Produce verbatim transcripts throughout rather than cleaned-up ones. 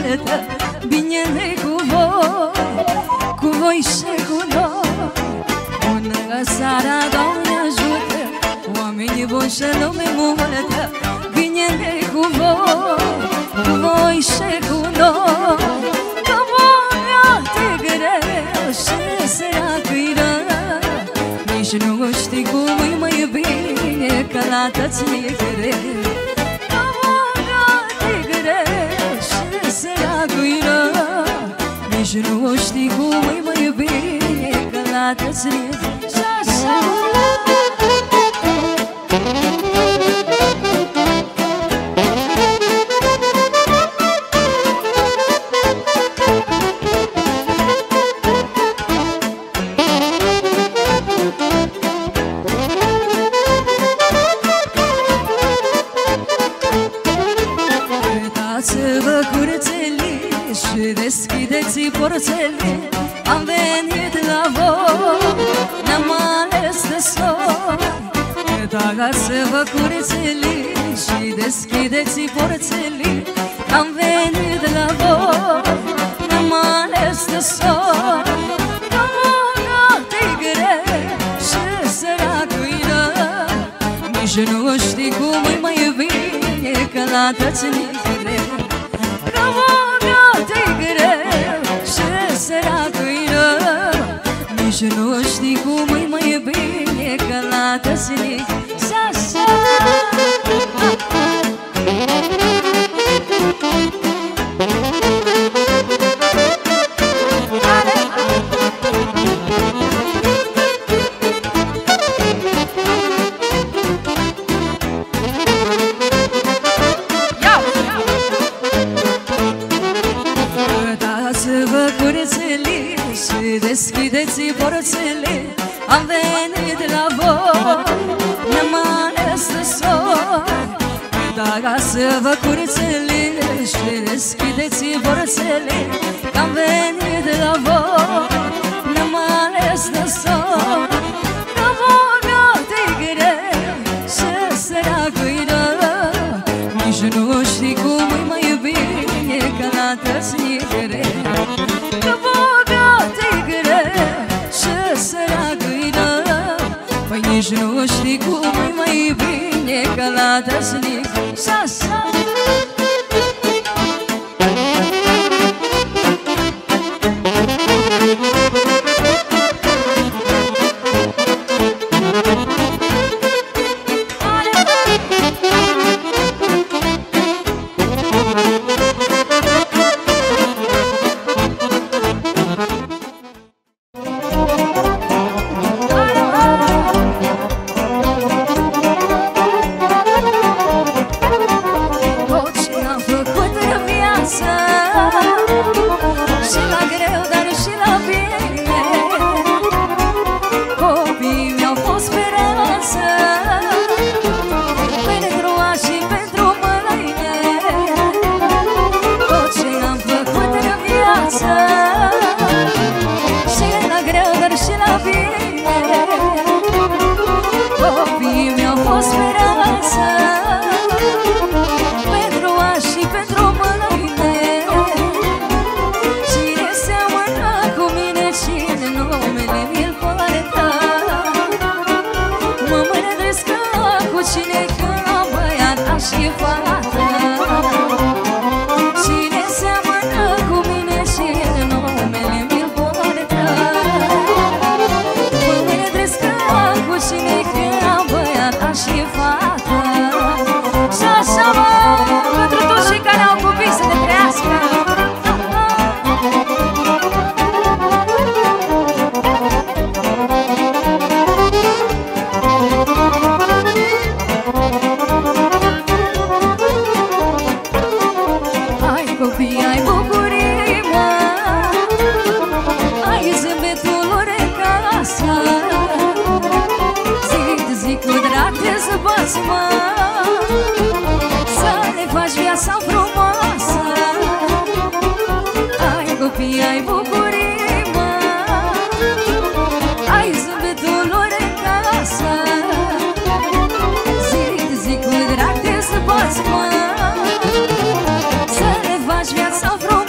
multă, bine cu voi, cu voi și cu noi. Bună seara, Doamne ajută, oamenii buni și lume multă, bine cu voi, cu voi și cu noi. Că bună te greu și săracă-i rău, nici nu știi cum e mai bine, că la tăți e greu. Că bună te greu și săracă-i rău, nici nu știi cum e mai bine, că la tăți e greu. Și așa uitați-vă curțele și deschideți porțele, am venit la voi, ne-am ales de soi. Uitați-vă curțele și deschideți porțele, am venit la voi, ne-am ales de soi. Că bună te-i greu și săracul-i rău, nici nu știi cum e mai bine, că la tăți e greu. Că bună te-i greu și săracul-i rău, nici nu știi cum e mai bine, că la tăți e greu. Și așa uitați-vă curțele și deschideți porțele, am venit la voi, ne-am ales de soi. Uitați-vă curțele și deschideți porțele, am venit la voi, ne-am ales de soi. Că bună te-i greu și săracul-i rău, nici nu știi cum e mai bine, că la tăți e greu. Că bună te-i greu și săracul-i rău, păi nici nu știi cum e mai bine, că la tăți e greu. Și așa și la greu, dar și la bine, copiii mi-au fost speranță, pentru azi și pentru mâine. Tot ce am făcut în viață, și la greu, dar și la bine, copiii mi-au fost speranță, pentru azi și pentru mâine. Cine că băiat și fată, cine seamănă cu mine și numele mi-l poartă. Mă mândresc cu cine că băiat și fată. Și așa mă, pentru toți cei care au copii să ne crească. Copii, ai bucurii, mă, ai zâmbetul lor în casă, zi de zi cu drag te zăbați, mă, să le faci viața frumoasă. Ai copii, ai bucurii, mă, ai zâmbetul lor în casă, zi de zi cu drag te zăbați, mă, să le faci viața frumoasă.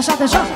așa de joc.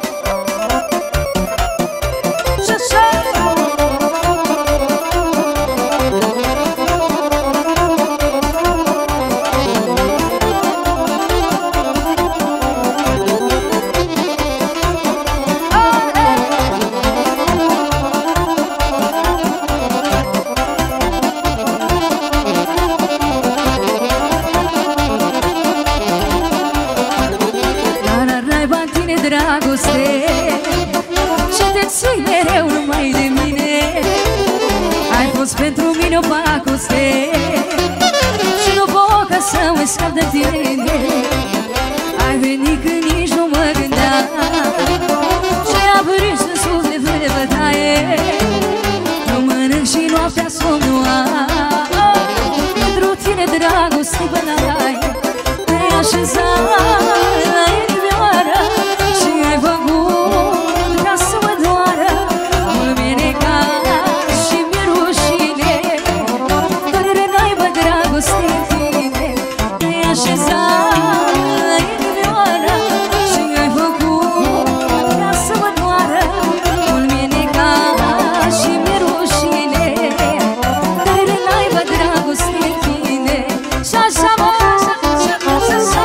Dragoste și te ții mereu numai de mine. Ai fost pentru mine o pacoste și nu pot ca să mă scap de tine. Ai venit când nici nu mă gândeam și a vrut să suflet de bătaie. Nu mănânc și noaptea somn nu am. Pentru tine dragoste bănaie te-ai așezat la inimioară și ai făcut ca să mă doară. Mâine ca și mi-e rușine, dorere n-aibă dragoste în tine. Te-ai așezat la inimioară și ai făcut ca să mă doară. Mâine ca și mi-e rușine, dorere n-aibă dragoste în tine. Și așa mă, așa, așa, așa, așa.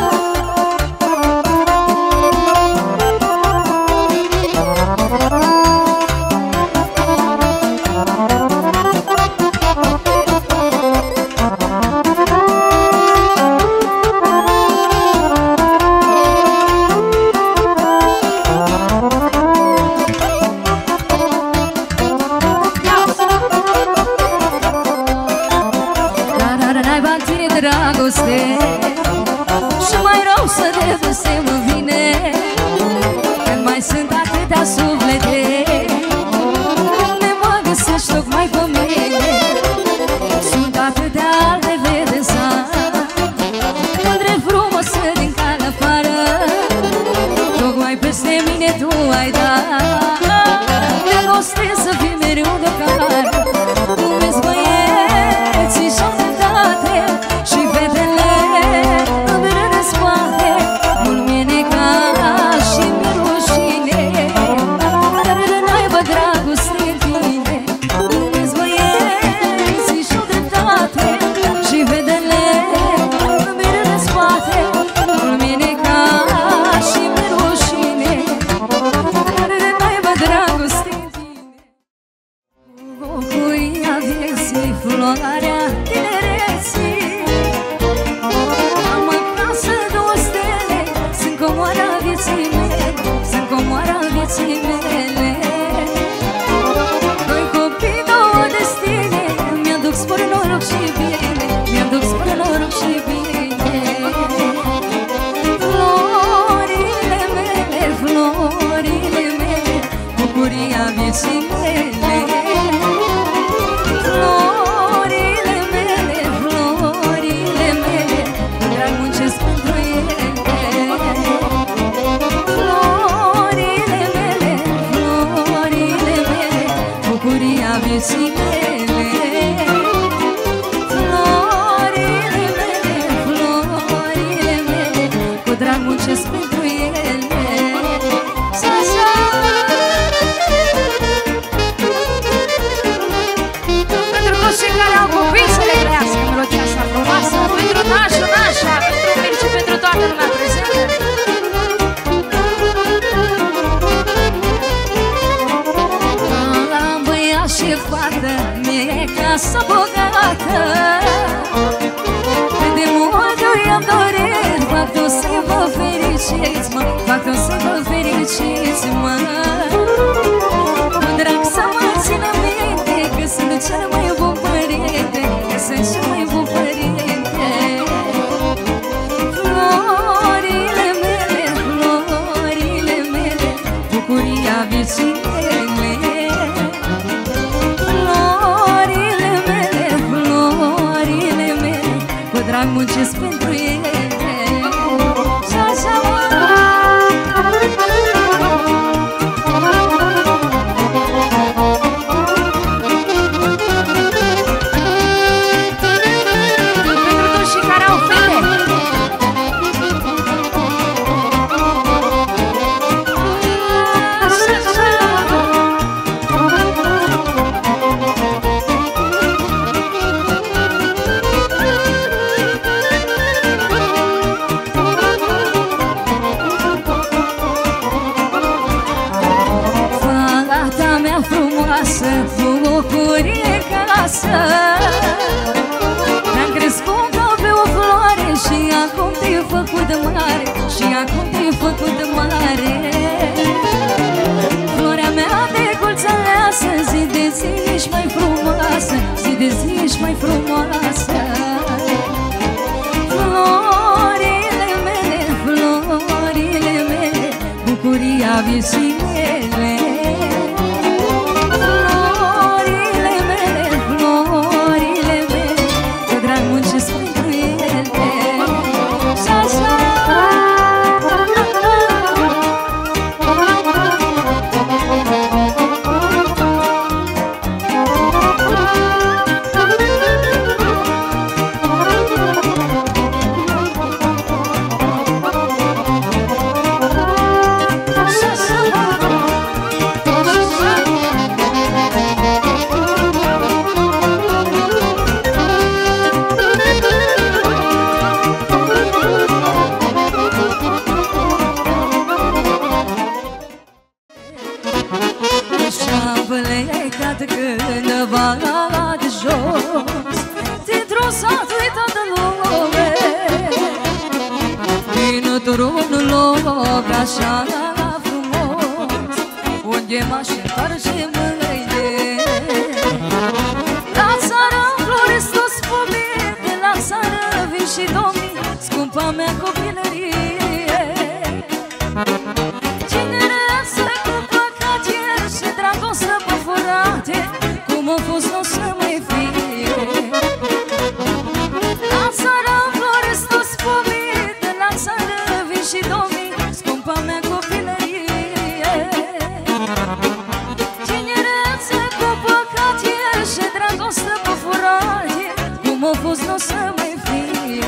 Dragoste și mai rău să de se mă vine când mai sunt atâtea suflete. Ne mă găsești tocmai pe mine. Sunt atâtea alte vede sar, mândre frumoasă din calea afară. Tocmai peste mine tu ai dat dragoste să fii mereu de cară. Cum-s băieții și-au dreptate și fetele îmi râd în spate. Mult mi-e necat și mi-e rușine, dar n-aibă dragoste în tine. Cum-s băieții și-au dreptate și fetele îmi râd în spate. Mult mi-e necat și mi-e rușine, dar n-aibă dragoste în tine. Bucuria vieții, floarea tinereții, am acasă două stele, sunt comoara vieții mele, sunt comoara vieții mele. Doi copii, două destine, mi-aduc spor, noroc și bine, mi-aduc spor, noroc și bine. Florile mele, florile mele, bucuria vieții mele. Florile mele, florile mele, cu drag muncesc pentru ele. Florile mele, florile mele, bucuria vieții mele. Florile mele, florile mele, cu drag muncesc pentru ele. Sa-sa! Pentru toți cei care au copii să le trăiască melodia asta frumoasă, pentru nașul, nașa, pentru mine și pentru toată lumea prezentă. Am băiat și fată, mie casă bogată. Cât de mult eu i-am dorit, fac tot să vă fericiți, mă, fac tot să vă fericiți, mă. Cu drag să mă țină minte, că sunt cel mai bun părinte, că sunt cel mai bun părinte. Florile mele, florile mele, bucuria vieții mele. Florile mele, florile mele, cu drag muncesc pentru ele. Și așa mă. frumoasă. Te-am crescut ca pe o floare și acum te-ai făcut mare, și acum te-ai făcut mare. Floarea mea de colț aleasă, zi de zi ești mai frumoasă, zi de zi ești mai frumoasă. Florile mele, florile mele, bucuria vieții mele. Florile mele, florile mele, cu drag muncesc pentru ele. Și așa cândva de jos, dintr-un sat uitat de lume, dintr-un loc așa frumos, unde m-aș întoarce mâine. La țară înfloresc toți pomii, de la țară vin și domnii, scumpa mea copilărie. Tinerețe cu păcat ieri și dragoste păfurate, cum a fost nu o să mai fie. La țară înfloresc toți pomii, de la țară vin și domnii, scumpa mea copilărie. Tinerețe cu păcat ieri și dragoste păfurate, cum a fost nu o să mai fie.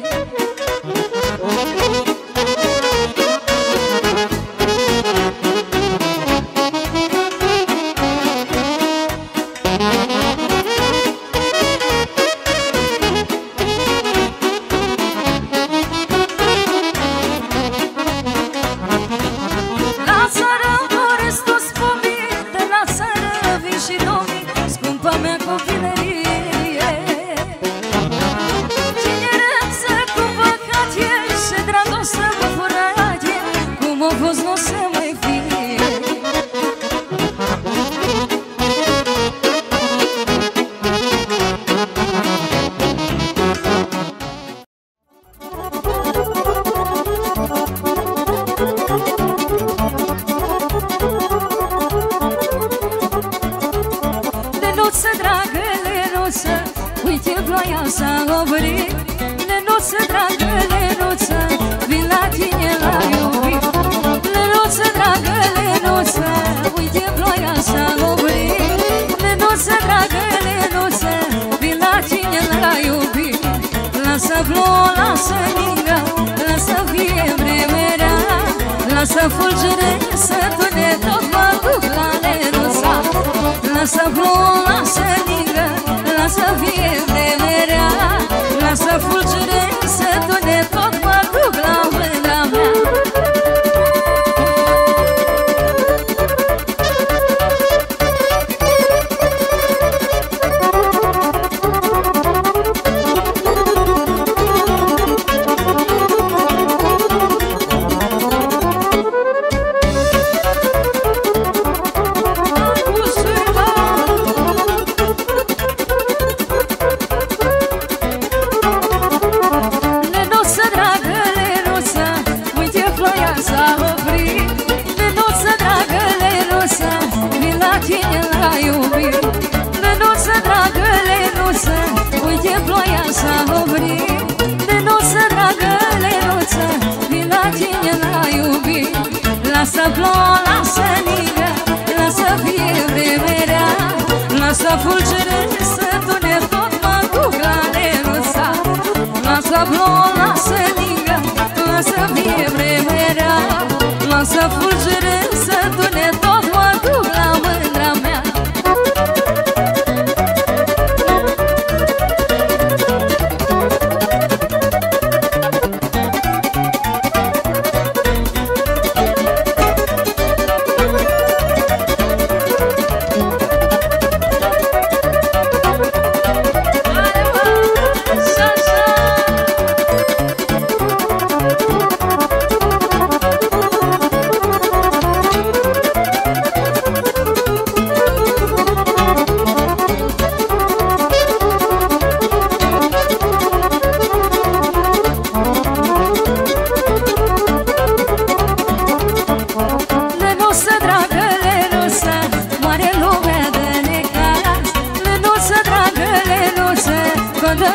Lenuță, dragă, lenuță, uite ploaia s-a oprit. Lenuță, dragă, lenuță, vin la tine la iubit. Lenuță, dragă, lenuță, uite ploaia s-a oprit. Lenuță, dragă, lenuță, vin la tine la iubit. Lasă plouă, lasă ningă, lasă fie vremerea, lasă fulgere să tune, tot mă duc la lenuța. Lasă plouă, lasă ningă, lasă fie vremerea, lasă fulgere să tune, tot mă duc la mândra mea. Lasă plouă, lasă ningă, lasă fie vremerea, lasă fulgere să tune, tot mă duc la lenuța. Lasă plouă, lasă ningă, lasă fie vremerea, lasă fulgere să tune, tot mă duc la mândra mea.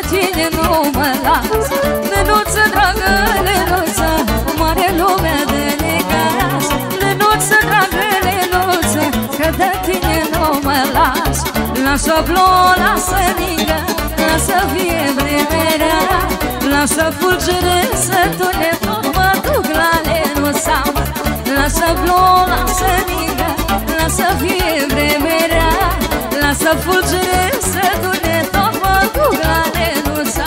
tine nu mă las. Lenuță, dragă, Lenuță, mare lumea de necaz. Lenuță, dragă, Lenuță, că de tine nu mă las. Lasă plouă, lasă ningă, lasă fie vremerea, lasă fulgere să tune, tot mă duc la Lenuța. Lasă plouă, lasă ningă, lasă fie vremerea, lasă fulgere să tune, tot mă duc la Lenuța.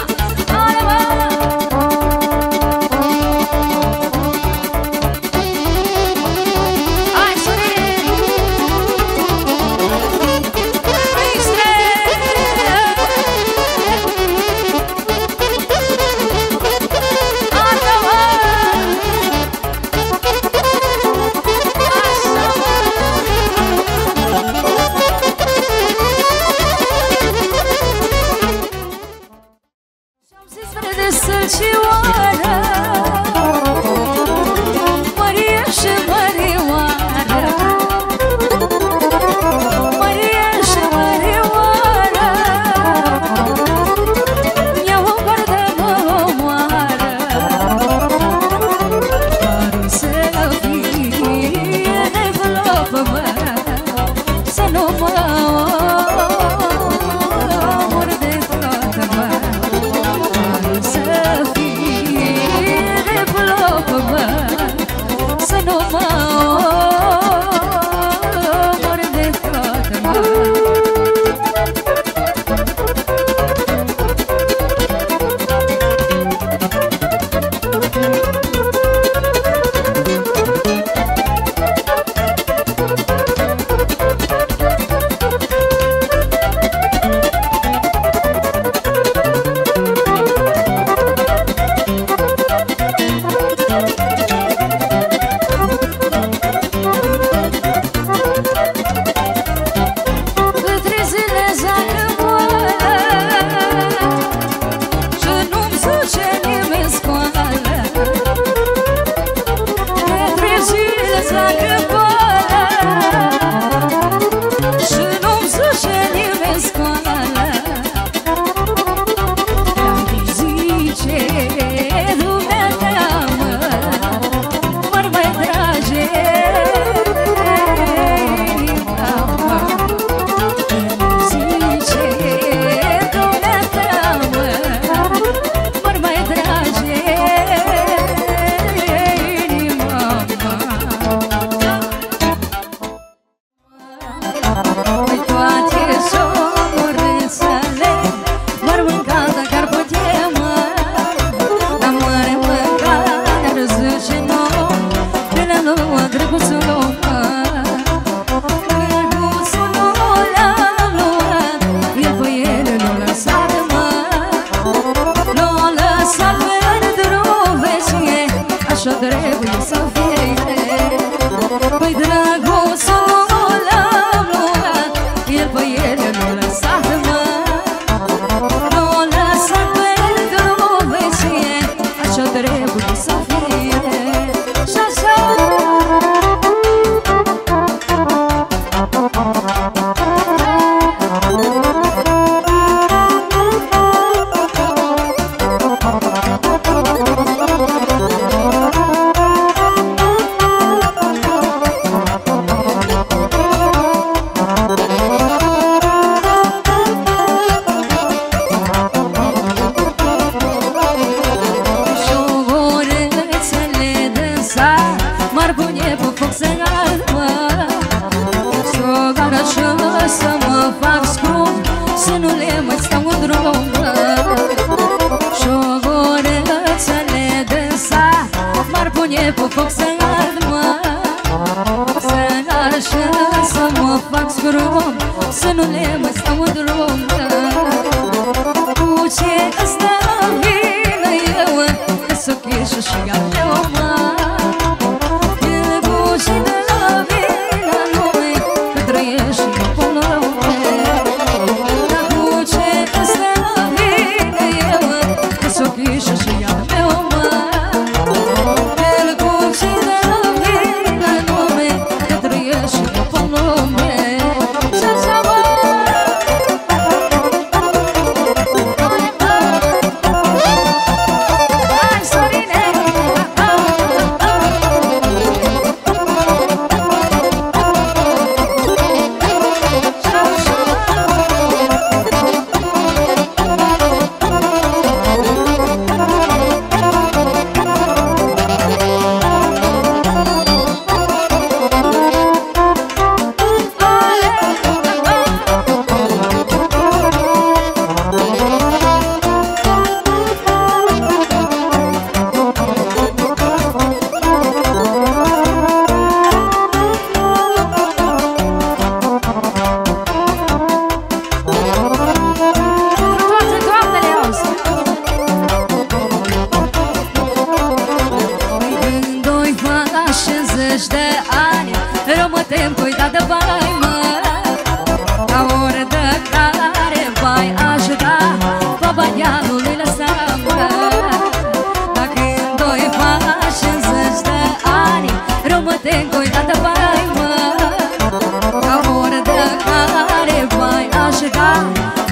Bye.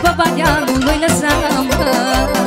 Papaghealul nu-i lăsa, mă